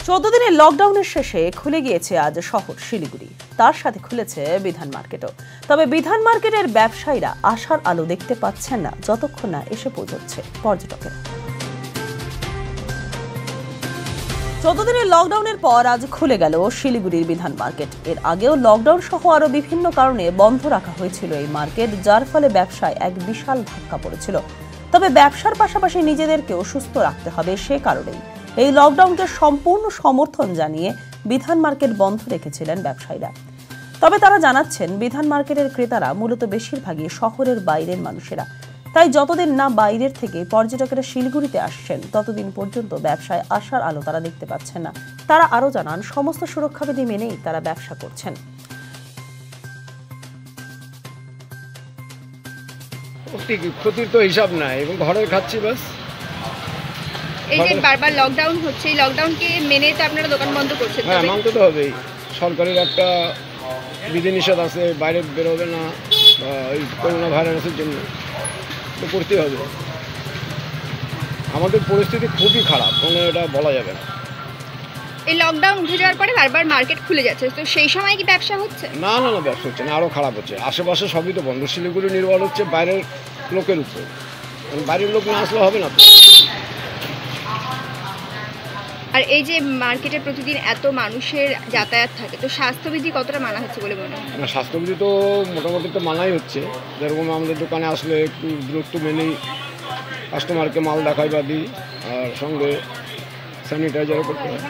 14 দিনের লকডাউনের শেষে খুলে গিয়েছে আজ শহর শিলিগুড়ি, তার সাথে খুলেছে বিধান মার্কেটও। তবে বিধান মার্কেটের ব্যবসায়ীরা আশার আলো দেখতে পাচ্ছেন না যতক্ষণ না এসে পৌঁছচ্ছে পর্যটকেরা। 14 দিনের লকডাউনের পর আজ খুলে গেল শিলিগুড়ির বিধান মার্কেট। এর আগেও লকডাউন সহ আরো বিভিন্ন কারণে বন্ধ রাখা হয়েছিল এই মার্কেট, যার ফলে ব্যবসায় এক বিশাল ধাক্কা পড়েছিল। তবে ব্যবসার পাশাপাশি নিজেদেরকেও সুস্থ রাখতে হবে, সে কারণেই এই লকডাউনকে সম্পূর্ণ সমর্থন জানিয়ে বিধান মার্কেট বন্ধ রেখেছিলেন ব্যবসায়ীরা। তবে তারা জানাচ্ছেন, বিধান মার্কেটের ক্রেতারা মূলত বেশিরভাগই শহরের বাইরের মানুষেরা। তাই যতদিন না বাইরের থেকে পর্যটকেরা শিলিগুড়িতে আসছেন, ততদিন পর্যন্ত ব্যবসায় আশার আলো তারা দেখতে পাচ্ছেন না। তারা আরও জানান, সমস্ত সুরক্ষাবিধি মেনেই তারা ব্যবসা করছেন। ক্ষতির তো হিসাব নাই এবং ঘরে খাচ্ছি বাস। এই যে বারবার লকডাউন হচ্ছে, এই লকডাউনকে মেনে তো আপনারা দোকান বন্ধ করছেন। হ্যাঁ, মানতে তো হবেই। সরকারের একটা বিধিনিষেধ আছে, বাইরে বেরোবে না এই করোনা ভাইরাসের জন্য, তো করতেই হবে। আমাদের পরিস্থিতি খুবই খারাপ, কোনো এটা বলা যাবে না। এই লকডাউন উঠে যাওয়ার পরে বারবার মার্কেট খুলে যাচ্ছে, তো সেই সময় কি ব্যবসা হচ্ছে? না, ব্যবসা হচ্ছে না, আরও খারাপ হচ্ছে। আশেপাশে সবই তো বন্ধ। শিলিগুড়ি নির্ভর হচ্ছে বাইরের লোকের উপর, বাইরের লোক না আসলে হবে না তো। আর এই যে মার্কেটে প্রতিদিন এত মানুষের যাতায়াত থাকে, তো স্বাস্থ্যবিধি কতটা মানা হচ্ছে বলে মনে হয়? না, স্বাস্থ্যবিধি তো মোটামুটি তো মানাই হচ্ছে। যেরকম আমাদের দোকানে আসলে একটু দূরত্ব মেনেই কাস্টমারকে মাল দেখাই বা দিই, আর সঙ্গে স্যানিটাইজারও করতে হয়।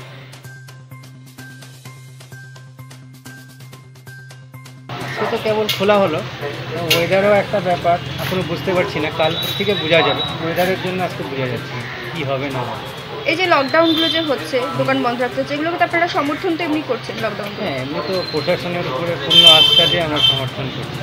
সে তো কেবল খোলা হলো, ওয়েদারও একটা ব্যাপার, এখনো বুঝতে পারছি না। কাল থেকে বোঝা যাবে, ওয়েদারের জন্য আজকে বোঝা যাচ্ছে কি হবে না হবে। এই যে লকডাউনগুলো যে হচ্ছে, দোকান বন্ধ রাখতে হচ্ছে, এগুলোকে তো আপনারা সমর্থন তো এমনি করছেন লকডাউন? হ্যাঁ, এমনি তো প্রশাসনের উপরে পূর্ণ আস্থা দিয়ে আমরা সমর্থন করছি।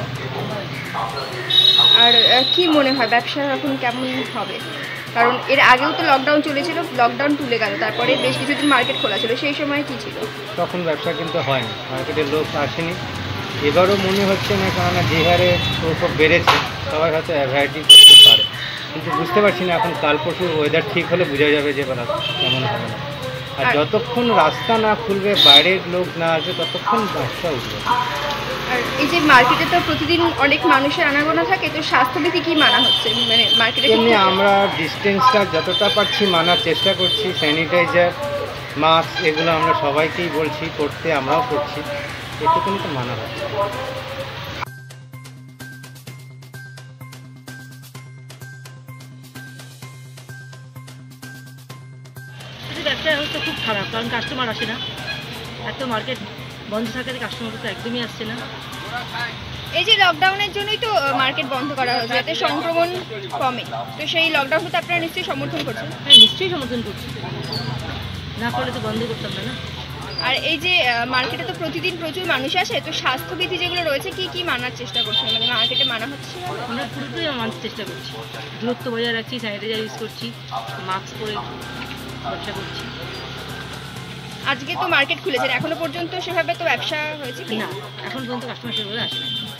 আর কি মনে হয় ব্যবসা এখন কেমন হবে? কারণ এর আগেও তো লকডাউন চলেছিল, লকডাউন তুলে গেল, তারপরে বেশ কিছুদিন মার্কেট খোলা ছিল, সেই সময় কি ছিল? তখন ব্যবসা কিন্তু হয়নি, মার্কেটের লোক আসেনি। এবারও মনে হচ্ছে না, কেননা যে হারে প্রকোপ বেড়েছে, সবাই হয়তো অ্যাভয়েডই করতে পারে। কিন্তু বুঝতে পারছি না, এখন কাল পরশু ওয়েদার ঠিক হলে বোঝা যাবে যে বেলা কেমন হবে না। আর যতক্ষণ রাস্তা না খুলবে, বাইরের লোক না আসবে, ততক্ষণ ব্যবসা উঠবে। আর এই যে মার্কেটে তো প্রতিদিন অনেক মানুষের আনাগোনা থাকে, তো স্বাস্থ্যবিধি কি মানা হচ্ছে মানে মার্কেটে? এমনি আমরা ডিস্টেন্সটা যতটা পারছি মানার চেষ্টা করছি। স্যানিটাইজার, মাস্ক, এগুলো আমরা সবাইকেই বলছি করতে, আমরাও করছি। এটুকুনি তো মানা হচ্ছে। ব্যবসার অবস্থা খুব খারাপ, কারণ কাস্টমার আসে না। এত মার্কেট বন্ধ থাকাতে কাস্টমার তো একদমই আসছে না। এই যে লকডাউনের জন্যই তো মার্কেট বন্ধ করা হয়েছে, যাতে সংক্রমণ কমে, তো সেই লকডাউনটা তো আপনারা নিশ্চয়ই সমর্থন করছেন? হ্যাঁ, নিশ্চয়ই সমর্থন করছি, না করলে তো বন্ধ করতাম না। আর এই যে মার্কেটে তো প্রতিদিন প্রচুর মানুষ আসে, তো স্বাস্থ্যবিধি যেগুলো রয়েছে কি মানার চেষ্টা করছেন? মানে মার্কেটে মানা হচ্ছে? আমরা পুরোটাই মানার চেষ্টা করছি, দূরত্ব বজায় রাখছি, স্যানিটাইজার ইউজ করছি, মাস্ক পরে ব্যবসা করছি। আজকে তো মার্কেট খুলেছে, এখনো পর্যন্ত সেভাবে তো ব্যবসা হয়েছে কি? না, এখন পর্যন্ত কাস্টমার সেভাবে আসে না।